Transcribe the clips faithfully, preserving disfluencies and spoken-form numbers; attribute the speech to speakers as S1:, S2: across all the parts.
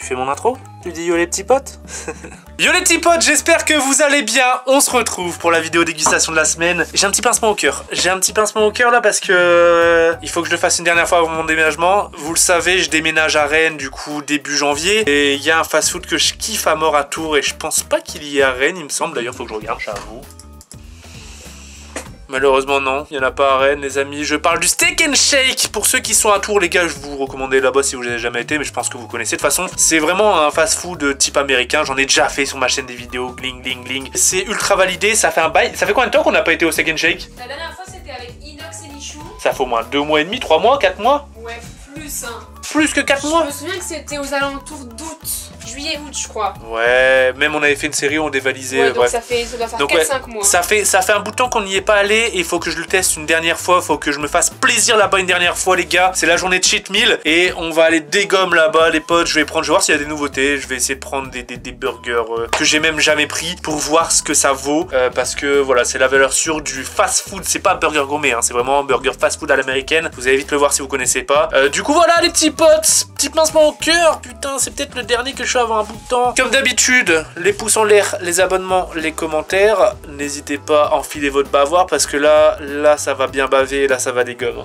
S1: fais mon intro? Tu dis yo les petits potes? Yo les petits potes, j'espère que vous allez bien. On se retrouve pour la vidéo dégustation de la semaine. J'ai un petit pincement au cœur. J'ai un petit pincement au cœur là parce que euh, il faut que je le fasse une dernière fois avant mon déménagement. Vous le savez, je déménage à Rennes du coup début janvier. Et il y a un fast-food que je kiffe à mort à Tours et je pense pas qu'il y ait à Rennes, il me semble. D'ailleurs, faut que je regarde, j'avoue. Malheureusement non, il n'y en a pas à Rennes les amis. Je parle du Steak and Shake. Pour ceux qui sont à Tours les gars, je vous recommande là-bas si vous n'avez jamais été. Mais je pense que vous connaissez de toute façon. C'est vraiment un fast-food type américain. J'en ai déjà fait sur ma chaîne des vidéos. Gling gling gling. C'est ultra validé, ça fait un bail. Ça fait combien de temps qu'on n'a pas été au Steak and Shake?
S2: La dernière fois c'était avec Inox et Michou.
S1: Ça fait au moins deux mois et demi, trois mois, quatre mois?
S2: Ouais, plus hein.
S1: Plus que quatre mois?
S2: Je me souviens que c'était aux alentours d'août. Juillet, août, je crois.
S1: Ouais, même on avait fait une série où on dévalisait.
S2: Ouais, donc
S1: bref.
S2: ça, fait, ça doit faire
S1: Donc
S2: quatre
S1: ouais,
S2: cinq mois.
S1: Ça fait, ça fait un bout de temps qu'on n'y est pas allé et il faut que je le teste une dernière fois. Faut que je me fasse plaisir là-bas une dernière fois, les gars. C'est la journée de cheat meal et on va aller dégomme là-bas, les potes. Je vais prendre, je vais voir s'il y a des nouveautés. Je vais essayer de prendre des, des, des burgers euh, que j'ai même jamais pris pour voir ce que ça vaut. Euh, parce que voilà, c'est la valeur sûre du fast-food. C'est pas un burger gourmet, hein, c'est vraiment un burger fast-food à l'américaine. Vous allez vite le voir si vous connaissez pas. Euh, du coup, voilà, les petits potes. Petit pincement au cœur. Putain, c'est peut-être le dernier que je fais avant un bout de temps. Comme d'habitude, les pouces en l'air, les abonnements, les commentaires. N'hésitez pas à enfiler votre bavoir parce que là, là, ça va bien baver, là, ça va dégommer.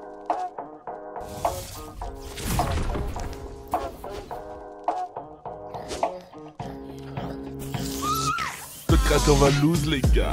S3: Le créateur va lose les gars.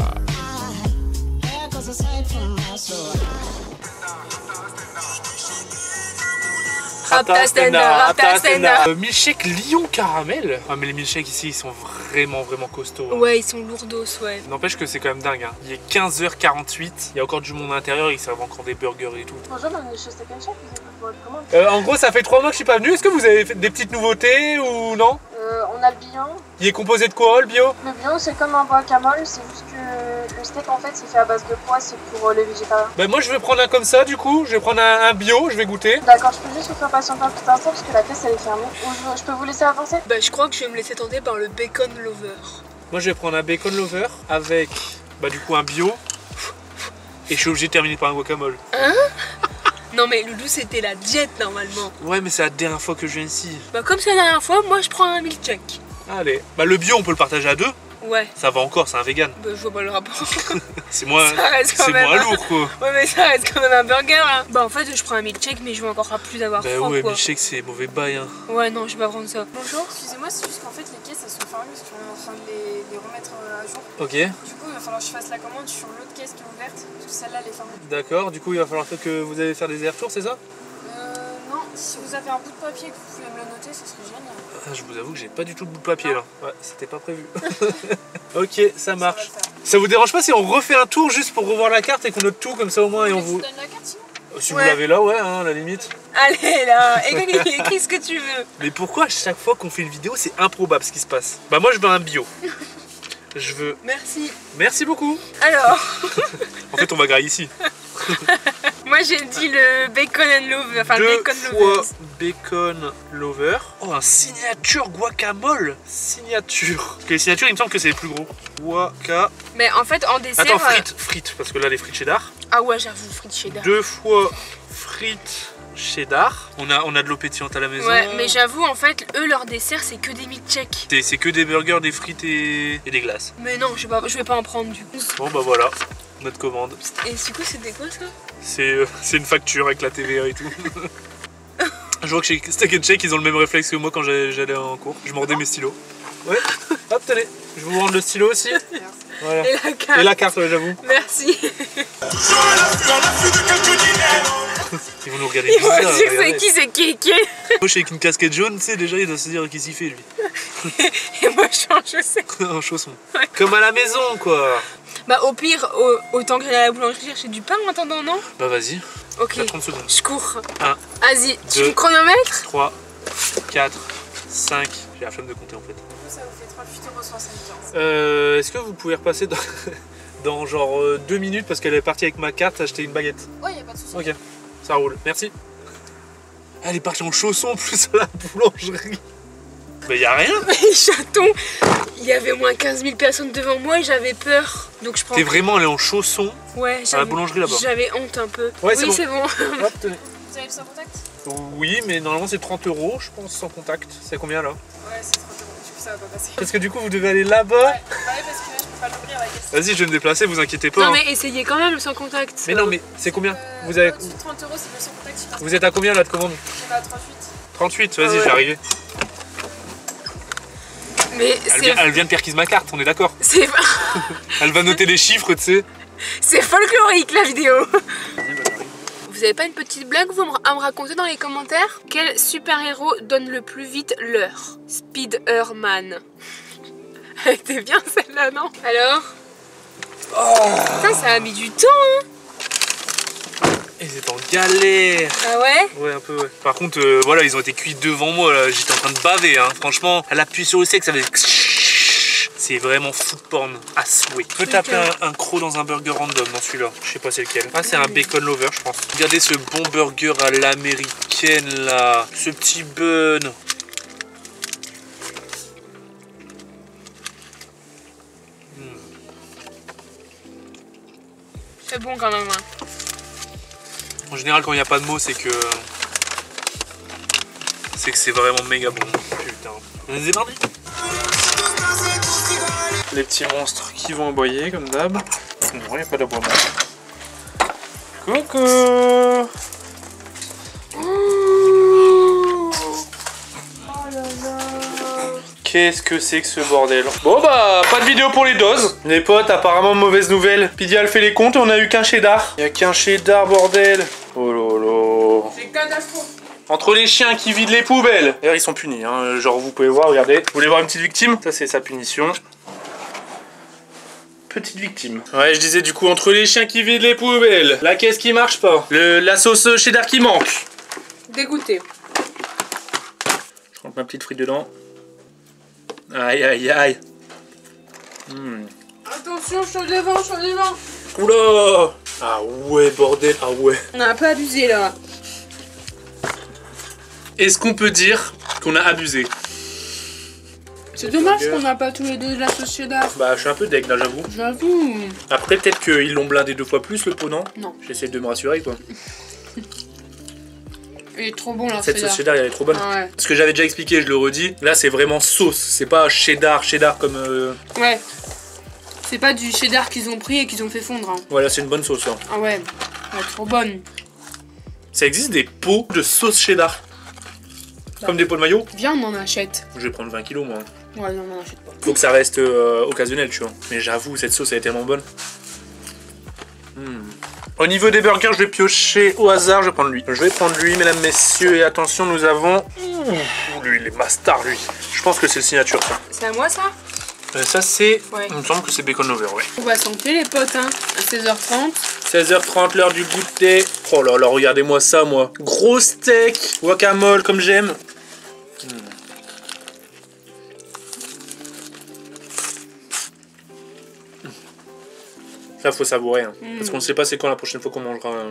S2: Rapta Stenda, Rapta Stenda.
S1: Euh, milkshake Lyon caramel. Ah mais les milkshakes ici ils sont vraiment vraiment costauds. Hein.
S2: Ouais, ils sont lourdos, ouais.
S1: N'empêche que c'est quand même dingue. Hein. Il est quinze heures quarante-huit, il y a encore du monde à l'intérieur, ils servent encore des burgers et tout.
S2: Bonjour, bienvenue chez Steak and Shake, vous avez votre commande.
S1: Euh, en gros ça fait trois mois que je suis pas venu, est-ce que vous avez fait des petites nouveautés ou non?
S4: Euh, on a le bion.
S1: Il est composé de quoi le bio?
S4: Le bion c'est comme un guacamole, c'est juste que le steak en fait c'est fait à base de pois, c'est pour euh, les végétariens.
S1: Bah moi je vais prendre un comme ça du coup, je vais prendre un, un bio, je vais goûter.
S4: D'accord, je peux juste vous faire patienter un petit instant parce que la caisse elle est fermée. Ou je, je peux vous laisser avancer?
S2: Bah, je crois que je vais me laisser tenter par le Bacon Lover.
S1: Moi je vais prendre un bacon lover avec bah du coup un bio. Et je suis obligé de terminer par un guacamole.
S2: Hein? Non mais Loulou c'était la diète normalement.
S1: Ouais mais c'est la dernière fois que je viens ici.
S2: Bah comme c'est la dernière fois, moi je prends un milkshake.
S1: Allez. Bah le bio on peut le partager à deux.
S2: Ouais.
S1: Ça va encore, c'est un vegan.
S2: Bah je vois pas le rapport.
S1: C'est moins,
S2: Ça reste quand
S1: c'est
S2: même
S1: moins
S2: un-
S1: lourd quoi.
S2: Ouais mais ça reste quand même un burger là. Bah en fait je prends un milkshake mais je vais encore plus avoir
S1: Bah
S2: froid
S1: ouais,
S2: quoi.
S1: milkshake c'est mauvais bail hein.
S2: Ouais non je vais pas prendre ça.
S4: Bonjour, excusez-moi, c'est juste qu'en fait les caisses elles sont fermées parce qu'on est en train de les, les remettre euh, à jour.
S1: Ok.
S4: Du coup il va falloir que je fasse la commande sur l'autre caisse qui est ouverte parce que celle-là elle est fermée.
S1: D'accord, du coup il va falloir que vous allez faire des allers-retours, c'est ça?
S4: Euh, non, si vous avez un bout de papier que vous pouvez me le noter, ce serait génial.
S1: Ah, je vous avoue que j'ai pas du tout de bout de papier là. Ouais, c'était pas prévu. Ok, ça marche.
S4: Ça va le faire.
S1: Ça vous dérange pas si on refait un tour juste pour revoir la carte et qu'on note tout comme ça au moins et on
S4: Je
S1: vous...
S4: vous donne la carte sinon?
S1: Si
S2: Ouais.
S1: vous l'avez là, ouais, hein, à la limite.
S2: Allez là, écris, écris ce que tu veux.
S1: Mais pourquoi à chaque fois qu'on fait une vidéo c'est improbable ce qui se passe? Bah moi je veux un bio. Je veux...
S2: Merci.
S1: Merci beaucoup.
S2: Alors,
S1: En fait on va grailler ici.
S2: moi j'ai dit le Bacon and Lover, enfin le
S1: Deux
S2: Bacon
S1: fois
S2: Lover.
S1: bacon lover. Oh un signature guacamole. Signature. Ok les signatures il me semble que c'est les plus gros. Guaca...
S2: Mais en fait en dessert...
S1: Attends
S2: euh,
S1: frites, frites parce que là les frites cheddar.
S2: Ah ouais j'avoue, frites cheddar.
S1: Deux fois frites cheddar. On a, on a de l'eau pétillante à la maison.
S2: Ouais, mais j'avoue en fait, eux leur dessert c'est que des milkshakes.
S1: C'est c'est que des burgers, des frites et, et des glaces.
S2: Mais non, je vais, pas, je vais pas en prendre du coup.
S1: Bon bah voilà, notre commande.
S2: Et du coup c'était quoi ça?
S1: C'est euh, c'est une facture avec la T V A et tout. Je vois que chez Steak and Shake ils ont le même réflexe que moi quand j'allais j'allais en cours. Je mordais mes stylos. Ouais, hop tenez, je vais vous rendre le stylo aussi. Voilà.
S2: Et la carte.
S1: Et la carte, ouais, j'avoue.
S2: Merci.
S1: Ils vont nous regarder
S2: Ils vont
S1: bizarre,
S2: se dire c'est
S1: regardez.
S2: qui, c'est Kéké.
S1: Moi je suis avec une casquette jaune, tu sais déjà il doit se dire qui s'y fait lui.
S2: Et moi je suis en chaussettes.
S1: En chausson. Comme à la maison quoi.
S2: Bah au pire, au- autant que j'aille à la boulangerie chercher du pain en attendant, non?
S1: Bah vas-y,
S2: Ok,
S1: t'as trente secondes.
S2: je cours.
S1: un,
S2: Vas-y, tu
S1: deux.
S2: me chronomètres?
S1: trois, quatre, cinq. J'ai la flemme de compter en fait.
S4: Du coup ça vous fait trente-huit euros soixante-quinze.
S1: Euh, Est-ce que vous pouvez repasser dans, dans genre euh, deux minutes parce qu'elle est partie avec ma carte acheter une baguette?
S4: Ouais, y a pas de soucis.
S1: Ok, ça roule, merci. Elle est partie en chaussons en plus à la boulangerie. Mais y a rien.
S2: Mais chaton, il y avait au moins quinze mille personnes devant moi et j'avais peur. Donc je prends.
S1: T'es vraiment allé en chaussons
S2: Ouais,
S1: à la
S2: j'avais-
S1: boulangerie là-bas?
S2: J'avais honte un peu.
S1: Ouais, c'est
S2: oui,
S1: bon.
S2: c'est bon.
S1: Hop, tenez.
S4: Vous avez le sans contact?
S1: Oui, mais normalement c'est trente euros, je pense, sans contact. C'est combien là?
S4: Ouais, c'est trente euros. Du coup, ça va pas passer.
S1: Parce que du coup, vous devez aller là-bas.
S4: Ouais, ouais, parce que là, je peux pas l'ouvrir la caisse.
S1: Vas-y, je vais me déplacer, vous inquiétez pas.
S2: Non,
S1: hein.
S2: mais essayez quand même le sans contact.
S1: Mais non, mais c'est combien?
S4: Euh,
S1: Vous avez...
S4: au-dessus de trente euros, c'est le sans contact. Je sais pas.
S1: Vous êtes à combien là de commande?
S4: On est à trente-huit.
S1: trente-huit, vas-y,
S2: Ah ouais.
S1: je vais arriver.
S2: Mais
S1: Elle
S2: c'est.
S1: vient, elle vient de perquise ma carte, on est d'accord.
S2: C'est
S1: Elle va noter les chiffres, tu sais.
S2: c'est folklorique la vidéo. Vous avez pas une petite blague vous à me raconter dans les commentaires? Quel super-héros donne le plus vite l'heure? Spider-Man. Elle était bien celle-là, non? Alors?
S1: Oh.
S2: Putain, ça a mis du temps, hein.
S1: Ils étaient en galère.
S2: Ah ouais?
S1: Ouais, un peu, ouais. Par contre, euh, voilà, ils ont été cuits devant moi, là. J'étais en train de baver, hein. Franchement, elle appuie sur le sec, ça fait... C'est vraiment food porn à souhait. Je peux taper un, un croc dans un burger random dans celui-là. Je sais pas c'est lequel. Ah, c'est un bacon lover, je pense. Regardez ce bon burger à l'américaine, là. Ce petit bun.
S2: C'est bon quand même, hein.
S1: En général, quand il n'y a pas de mots, c'est que... C'est que c'est vraiment méga bon. Putain. C'est parti. Les petits monstres qui vont aboyer, comme d'hab. Non, il n'y a pas d'aboiement. Coucou. Qu'est-ce que c'est que ce bordel? Bon bah, pas de vidéo pour les doses. Les potes, apparemment mauvaise nouvelle. Pidial fait les comptes et on a eu qu'un cheddar. Il y a qu'un cheddar, bordel. Oh lolo.
S2: C'est catastrophe.
S1: Entre les chiens qui vident les poubelles. D'ailleurs, ils sont punis, hein. Genre, vous pouvez voir, regardez. Vous voulez voir une petite victime? Ça, c'est sa punition. Petite victime. Ouais, je disais du coup, entre les chiens qui vident les poubelles, la caisse qui marche pas, le, la sauce cheddar qui manque.
S2: Dégoûté.
S1: Je rentre ma petite frite dedans. Aïe, aïe, aïe. Mmh.
S2: Attention, je suis devant, je suis devant.
S1: Oula. Ah ouais, bordel, ah ouais.
S2: On a un peu abusé là.
S1: Est-ce qu'on peut dire qu'on a abusé?
S2: C'est dommage qu'on n'a pas tous les deux de la sauce cheddar.
S1: Bah, je suis un peu deg là, j'avoue.
S2: J'avoue.
S1: Après, peut-être qu'ils l'ont blindé deux fois plus le pot, non?
S2: Non.
S1: J'essaie de me rassurer, quoi.
S2: Il est trop bon là.
S1: Cette sauce cheddar, elle est trop bonne.
S2: Ah ouais.
S1: Ce que j'avais déjà expliqué, je le redis. Là, c'est vraiment sauce. C'est pas cheddar, cheddar comme. Euh...
S2: Ouais. C'est pas du cheddar qu'ils ont pris et qu'ils ont fait fondre. Hein.
S1: Voilà, c'est une bonne sauce. Hein.
S2: Ah ouais. Elle est trop bonne.
S1: Ça existe des pots de sauce cheddar. Bah. Comme des pots de maillot.
S2: Viens, on en achète.
S1: Je vais prendre vingt kilos, moi.
S2: Ouais, non, on en achète pas.
S1: Faut que ça reste euh, occasionnel, tu vois. Mais j'avoue, cette sauce, elle est tellement bonne. Mmh. Au niveau des burgers, je vais piocher au hasard. Je vais prendre lui. Je vais prendre lui, mesdames, messieurs. Et attention, nous avons. Ouh, lui, il est master, lui. Je pense que c'est le signature, ça.
S2: C'est à moi, ça?
S1: Euh, ça, c'est.
S2: Ouais.
S1: Il me semble que c'est bacon lover, ouais.
S2: On va santé, les potes, hein. À seize heures trente.
S1: seize heures trente, l'heure du goûter. Oh là là, regardez-moi ça, moi. Gros steak, guacamole, comme j'aime. Mmh. Ça, faut savourer. Hein. Mmh. Parce qu'on ne sait pas c'est quand la prochaine fois qu'on mangera. Hein.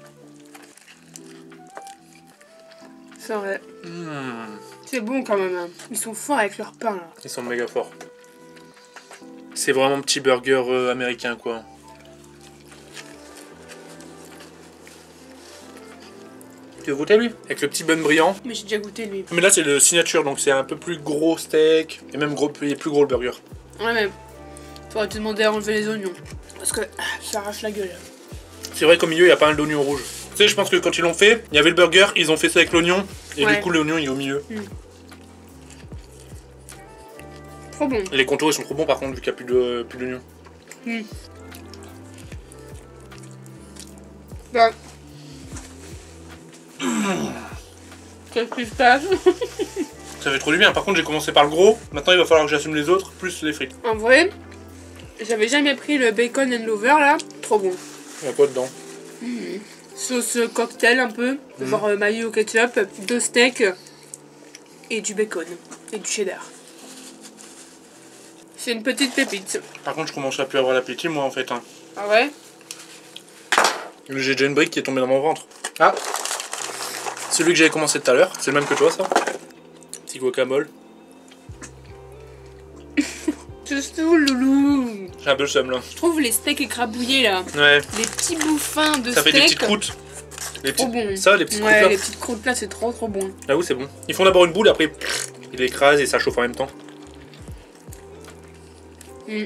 S2: C'est vrai.
S1: Mmh.
S2: C'est bon quand même. Hein. Ils sont forts avec leur pain, là.
S1: Ils sont méga forts. C'est vraiment un petit burger euh, américain, quoi. Tu veux goûter, lui? Avec le petit bun brillant.
S2: Mais j'ai déjà goûté, lui.
S1: Mais là, c'est le signature, donc c'est un peu plus gros steak. Et même gros, il est plus gros le burger.
S2: Ouais, mais faudrait te demander à enlever les oignons. Parce que ah, ça arrache la gueule.
S1: C'est vrai qu'au milieu, il n'y a pas un d'oignon rouge. Tu sais, je pense que quand ils l'ont fait, il y avait le burger, ils ont fait ça avec l'oignon. Et
S2: ouais.
S1: du coup, l'oignon, il est au milieu.
S2: Mm. Trop bon.
S1: Les contours, ils sont trop bons, par contre, vu qu'il n'y a plus de plus d'oignon.
S2: Mm. Bah. Qu'est-ce qui se passe?
S1: Ça fait trop du bien. Par contre, j'ai commencé par le gros. Maintenant, il va falloir que j'assume les autres, plus les frites.
S2: En vrai, j'avais jamais pris le bacon and lover là. Trop bon.
S1: Il y a quoi dedans?
S2: Mmh. Sauce cocktail un peu,
S1: mmh.
S2: genre euh, mayo ketchup, deux steaks et du bacon et du cheddar. C'est une petite pépite.
S1: Par contre, je commence à plus avoir l'appétit, moi, en fait. Hein.
S2: Ah ouais?
S1: J'ai déjà une brique qui est tombée dans mon ventre. Ah! Celui que j'avais commencé tout à l'heure, c'est le même que toi, ça? Petit guacamole.
S2: Je saoule, loulou.
S1: J'ai un peu le seum, là.
S2: Je trouve les steaks écrabouillés là.
S1: Ouais.
S2: Les petits bouffins de
S1: ça
S2: steak.
S1: fait des petites croûtes. Les
S2: trop
S1: petites...
S2: bon.
S1: Ça, les petites
S2: Ouais,
S1: croûtes là.
S2: les petites croûtes là, c'est trop trop bon.
S1: Ah oui, c'est bon. Ils font d'abord une boule, après ils l'écrasent et ça chauffe en même temps.
S2: Mm.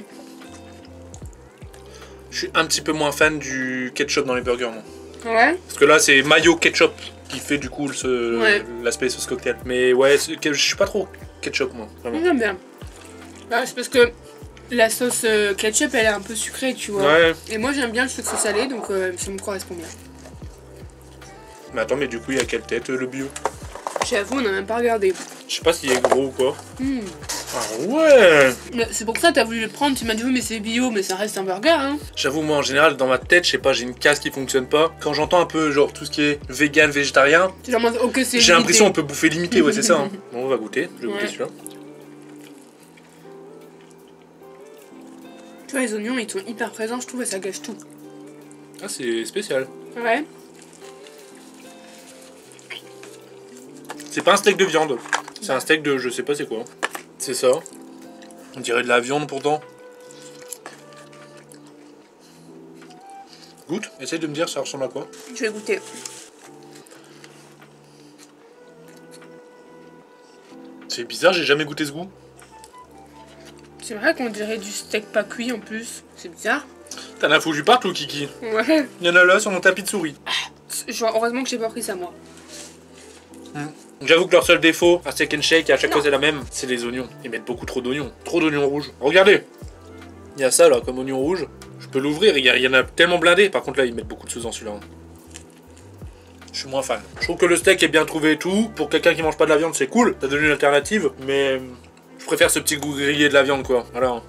S1: Je suis un petit peu moins fan du ketchup dans les burgers, moi.
S2: Ouais.
S1: Parce que là, c'est mayo ketchup qui fait du coup ce...
S2: Ouais.
S1: l'aspect sauce cocktail. Mais ouais, je suis pas trop ketchup, moi. Vraiment.
S2: J'aime bien. Bah, c'est parce que la sauce euh, ketchup, elle est un peu sucrée, tu vois.
S1: Ouais.
S2: Et moi, j'aime bien le sucre salé, donc euh, ça me correspond bien.
S1: Mais attends, mais du coup, il y a quelle tête, euh, le bio?
S2: J'avoue, on n'a même pas regardé.
S1: Je sais pas s'il est gros ou quoi.
S2: Mm.
S1: Ah ouais.
S2: Mais c'est pour ça que t'as voulu le prendre, tu m'as dit oui mais c'est bio, mais ça reste un burger hein.
S1: J'avoue, moi en général, dans ma tête, je sais pas, j'ai une case qui fonctionne pas. Quand j'entends un peu genre tout ce qui est vegan, végétarien,
S2: C'est genre, ok c'est
S1: j'ai l'impression on peut bouffer limité, ouais c'est ça. Hein. Bon, on va goûter, je vais
S2: Ouais.
S1: goûter celui-là.
S2: Tu vois les oignons ils sont hyper présents je trouve et ça gâche tout.
S1: Ah c'est spécial.
S2: Ouais.
S1: C'est pas un steak de viande, c'est un steak de je sais pas c'est quoi. C'est ça. On dirait de la viande pourtant. Goûte, essaye de me dire ça ressemble à quoi.
S2: Je vais goûter.
S1: C'est bizarre, j'ai jamais goûté ce goût.
S2: C'est vrai qu'on dirait du steak pas cuit en plus. C'est bizarre.
S1: T'en as foutu partout, Kiki.
S2: Ouais.
S1: Il y en a là sur mon tapis de souris.
S2: Genre, heureusement que j'ai pas pris ça moi.
S1: J'avoue que leur seul défaut à Steak and Shake, et à chaque
S2: Non.
S1: fois c'est la même, c'est les oignons. Ils mettent beaucoup trop d'oignons. Trop d'oignons rouges. Regardez. Il y a ça là, comme oignon rouge. Je peux l'ouvrir, il y, a- il y en a tellement blindé. Par contre là, ils mettent beaucoup de sauce dans celui-là. Je suis moins fan. Je trouve que le steak est bien trouvé et tout. Pour quelqu'un qui mange pas de la viande, c'est cool. Ça donne une alternative. Mais je préfère ce petit goût grillé de la viande quoi. Voilà.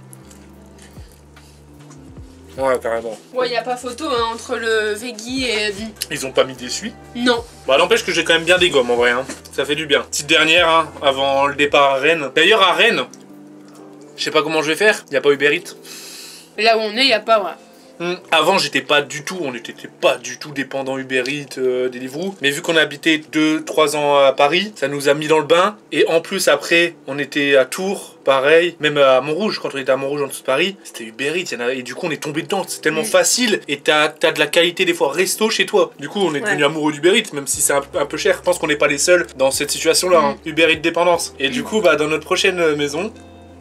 S1: Ouais, carrément.
S2: Ouais, y a pas photo hein, entre le veggie et...
S1: Ils ont pas mis d'essuie.
S2: Non.
S1: Bah n'empêche que j'ai quand même bien des gommes en vrai, hein. Ça fait du bien. Petite dernière hein, avant le départ à Rennes. D'ailleurs à Rennes, je sais pas comment je vais faire, il y a pas Uber Eats.
S2: Et là où on est, y a pas ouais.
S1: Hmm. Avant j'étais pas du tout, on n'était pas du tout dépendant Uber Eats, euh, Deliveroo. Mais vu qu'on a habité deux trois ans à Paris, ça nous a mis dans le bain. Et en plus après, on était à Tours, pareil. Même à Montrouge, quand on était à Montrouge en dessous de Paris, c'était Uber Eats. Y en a... Et du coup on est tombé dedans, c'est tellement
S2: Mm.
S1: facile. Et t'as as de la qualité des fois resto chez toi. Du coup on est devenu
S2: Ouais.
S1: amoureux d'Uber Eats, même si c'est un, un peu cher. Je pense qu'on n'est pas les seuls dans cette situation-là,
S2: Mm.
S1: hein. Uber Eats dépendance. Et du coup bah dans notre prochaine euh, maison...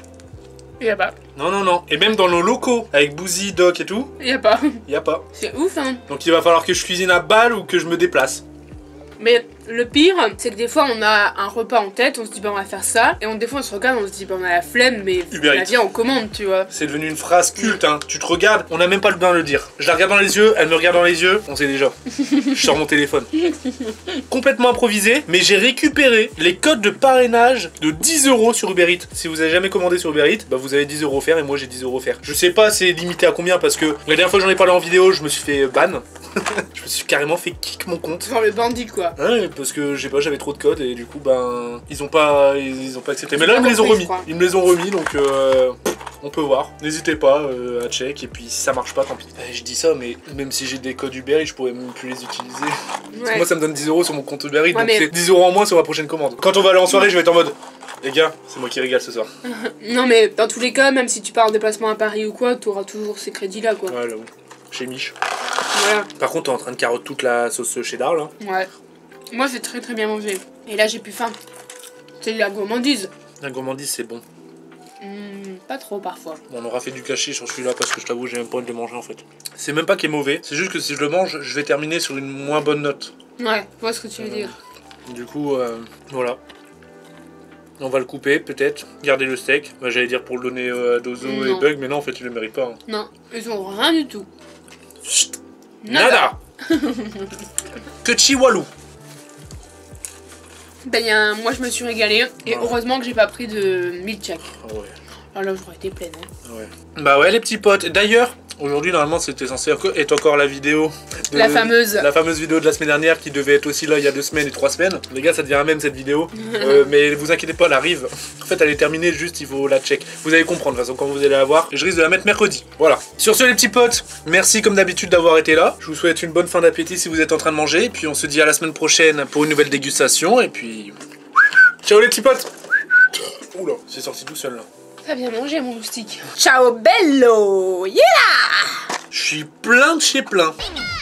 S2: Y a pas.
S1: Non, non, non. Et même dans nos locaux, avec Boozy, Doc et tout,
S2: Y a pas.
S1: y a pas.
S2: C'est ouf hein.
S1: Donc il va falloir que je cuisine à balle ou que je me déplace.
S2: Mais le pire, c'est que des fois on a un repas en tête, on se dit bah on va faire ça, et on, des fois on se regarde, on se dit bah on a la flemme, mais
S1: Uber
S2: la
S1: Eats.
S2: vie on commande, tu vois.
S1: C'est devenu une phrase culte, hein. Tu te regardes, on n'a même pas le besoin de le dire. Je la regarde dans les yeux, elle me regarde dans les yeux, on sait déjà. Je sors mon téléphone. Complètement improvisé, mais j'ai récupéré les codes de parrainage de dix euros sur Uber Eats. Si vous avez jamais commandé sur Uber Eats, bah vous avez dix euros offerts et moi j'ai dix euros offerts. Je sais pas c'est limité à combien parce que la dernière fois que j'en ai parlé en vidéo, je me suis fait ban. Je me suis carrément fait kick mon compte.
S2: Genre le bandit quoi.
S1: Ouais, parce que je sais pas, j'avais trop de codes et du coup, ben, ils ont pas, ils ont pas accepté. Mais là,
S2: Ils
S1: ils
S2: ont
S1: me les ont
S2: compris,
S1: remis.
S2: je crois.
S1: Ils me les ont remis, donc euh, on peut voir. N'hésitez pas euh, à check. Et puis, si ça marche pas, tant pis. Eh, je dis ça, mais même si j'ai des codes Uber Eats, je pourrais même plus les utiliser. Parce que
S2: Ouais.
S1: moi, ça me donne dix euros sur mon compte Uber Eats,
S2: Ouais,
S1: donc
S2: mais-
S1: c'est dix euros en moins sur ma prochaine commande. Quand on va aller en soirée, je vais être en mode, les gars, c'est moi qui régale ce soir.
S2: Non mais dans tous les cas, même si tu pars en déplacement à Paris ou quoi, t'auras toujours ces crédits là quoi.
S1: Ouais, là chez Mich.
S2: Voilà.
S1: Par contre, t'es en train de carotte toute la sauce cheddar là.
S2: Ouais. Moi j'ai très très bien mangé. Et là j'ai plus faim. C'est de la gourmandise.
S1: La gourmandise, c'est bon.
S2: Hmm, pas trop parfois.
S1: On aura fait du cachet sur celui-là parce que je t'avoue, j'ai même pas envie de le manger en fait. C'est même pas qu'il est mauvais, c'est juste que si je le mange, je vais terminer sur une moins bonne note.
S2: Ouais, je vois ce que tu veux dire.
S1: Du coup, euh, voilà. On va le couper peut-être, garder le steak. Bah, j'allais dire pour le donner euh, à Dozo et
S2: Non.
S1: Bug, mais non, en fait, ils le méritent pas. Hein.
S2: Non, ils ont rien du tout.
S1: Chut. Nada. Que chihualou.
S2: Ben, y a un- moi je me suis régalée. Et
S1: Ouais.
S2: heureusement que j'ai pas pris de milkshake.
S1: Ah ouais.
S2: Alors là j'aurais été pleine. Hein.
S1: Ouais. Bah ouais les petits potes. D'ailleurs, aujourd'hui normalement c'était censé enco- être encore la vidéo. de-
S2: La fameuse.
S1: La fameuse vidéo de la semaine dernière qui devait être aussi là il y a deux semaines et trois semaines. Les gars ça devient la même cette vidéo. Euh, mais vous inquiétez pas, elle arrive. En fait elle est terminée, juste il faut la check. Vous allez comprendre de toute façon quand vous allez la voir. Je risque de la mettre mercredi. Voilà. Sur ce les petits potes, merci comme d'habitude d'avoir été là. Je vous souhaite une bonne fin d'appétit si vous êtes en train de manger. Et puis on se dit à la semaine prochaine pour une nouvelle dégustation. Et puis... Ciao les petits potes. Oula, c'est sorti tout seul là.
S2: T'as bien mangé mon moustique. Ciao bello. Yeah.
S1: Je suis plein de chez plein.